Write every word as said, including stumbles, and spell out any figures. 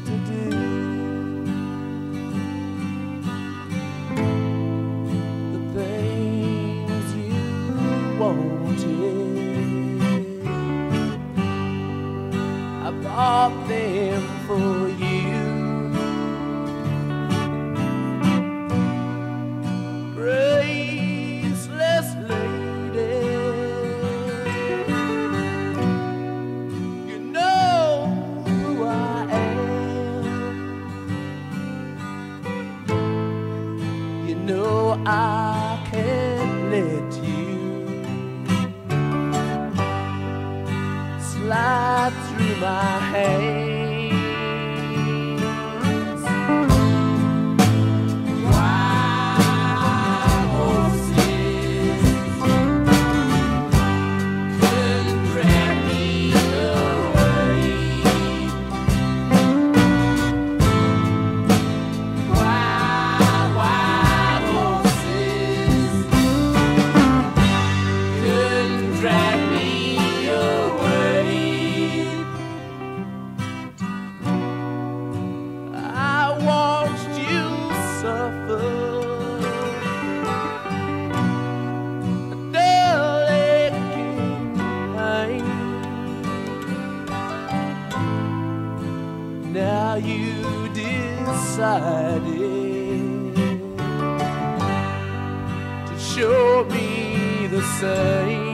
to do. The things you wanted, I bought them for you. Graceless lady, you know who I am. You know I can't let you slide through my hands. Wild horses couldn't grab me away. Wild, wild horses couldn't drag me away. I watched you suffer a dull aching pain. Now you decided to show me the same.